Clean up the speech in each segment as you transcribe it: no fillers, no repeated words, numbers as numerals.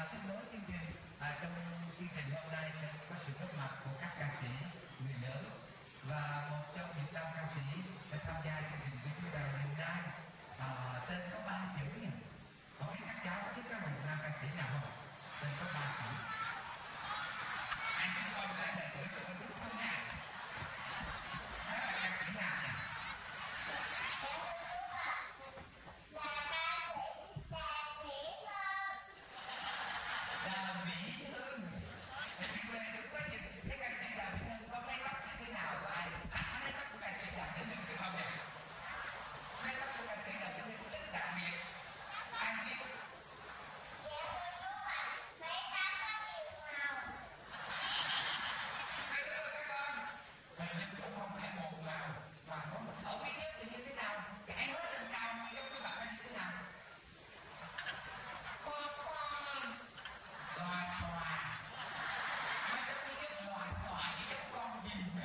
tiếp nối chương trình, trong chương trình hôm nay sẽ có sự góp mặt của các ca sĩ người lớn và một trong những nam ca sĩ sẽ tham gia chương trình của chúng ta ngày hôm nay. Tên có 3 chữ nhỉ? Không biết các cháu có biết có một nam ca sĩ nào không? Tên có 3 chữ. Ai xin con trả lời tuổi của con biết không nha? Đó là ca sĩ nào nhỉ? Đàm Vĩnh Hưng. Chị về đúng quá, cái ca sĩ Đàm Vĩnh Hưng có mái tóc như thế nào của ai? Mái tóc của ca sĩ Đàm Vĩnh Hưng được không nhỉ? Mái tóc của ca sĩ Đàm Vĩnh Hưng rất đặc biệt. Ai biết? Ai biết rồi các con? Hình như cũng không phải một màu mà nó ở phía trước thì như thế nào? Cãi hết lên cao như giống cái bậc như thế nào? Loa xòa. Mấy cái phía trước loa xòa như giống con gì nè.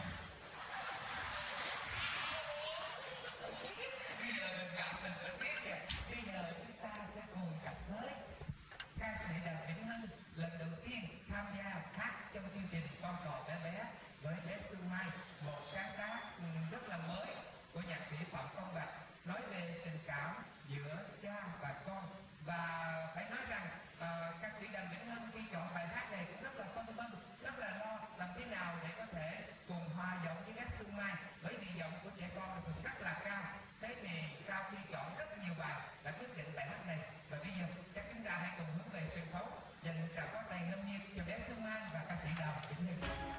Bây giờ mình gặp mình sẽ biết kìa. Bây giờ chúng ta sẽ cùng gặp với ca sĩ Đàm Vĩnh Hưng lần đầu tiên tham gia hát trong chương trình Con Cò Bé Bé với bé Sương Mai, một sáng tác rất là mới của nhạc sĩ Phạm Công Bạch, nói về tình cảm giữa cha và con. Và phải nói rằng ca sĩ Đàm Vĩnh Hưng khi chọn bài hát này cũng rất là phân vân, rất là lo làm thế nào để có thể cùng hòa giọng với bé Sương Mai, bởi vì giọng của trẻ con thường rất là cao. Thế thì sau khi chọn rất nhiều bài đã quyết định bài hát này, và bây giờ các chúng ta hãy cùng hướng về sân khấu dành một tràng pháo tay nồng nhiệt cho bé Sương Mai và ca sĩ Đàm Vĩnh Hưng.